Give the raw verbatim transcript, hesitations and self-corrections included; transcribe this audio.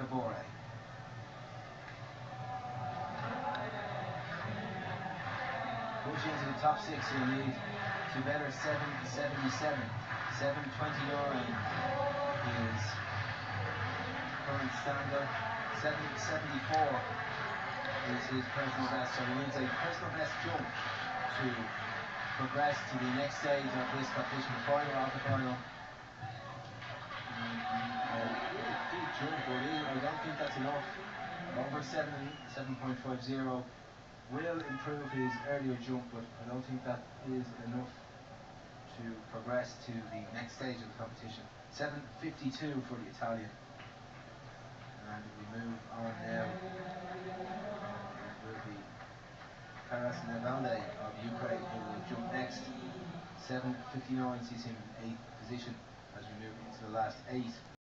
Gabore. Push into the top six, you'll need to better seven seventy-seven. seven twenty-nine is current standard. seven seventy-four is his personal best, so he needs a personal best jump to progress to the next stage of this competition, the final of the final. A big jump, but I don't think that's enough. Over seven, seven point five zero will improve his earlier jump, but I don't think that is enough to progress to the next stage of the competition. seven fifty-two for the Italian. And we move on now. It will be Taras Nevalny of Ukraine who will jump next. seven fifty-nine sees him in eighth position as we move into the last eight.